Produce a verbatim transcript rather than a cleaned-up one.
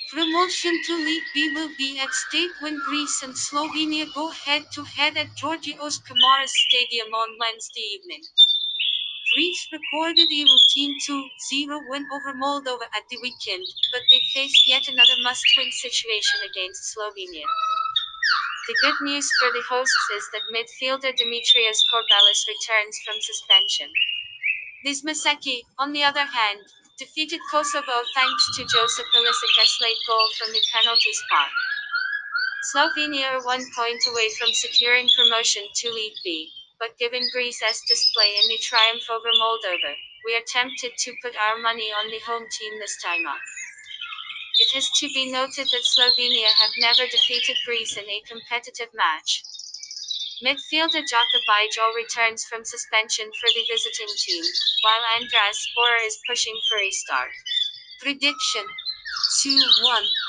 Promotion to League B will be at stake when Greece and Slovenia go head-to-head at Georgios Kamaras Stadium on Wednesday evening. Greece recorded a routine two zero win over Moldova at the weekend, but they face yet another must-win situation against Slovenia. The good news for the hosts is that midfielder Dimitrios Korbelis returns from suspension. Dismaseki, on the other hand, defeated Kosovo thanks to Josip Ilisic's late goal from the penalty spot. Slovenia are one point away from securing promotion to League B, but given Greece's display in the triumph over Moldova, we are tempted to put our money on the home team this time up. It is to be noted that Slovenia have never defeated Greece in a competitive match. Midfielder Jaka Bijol returns from suspension for the visiting team, while Andras Sporer is pushing for a start. Prediction: two one.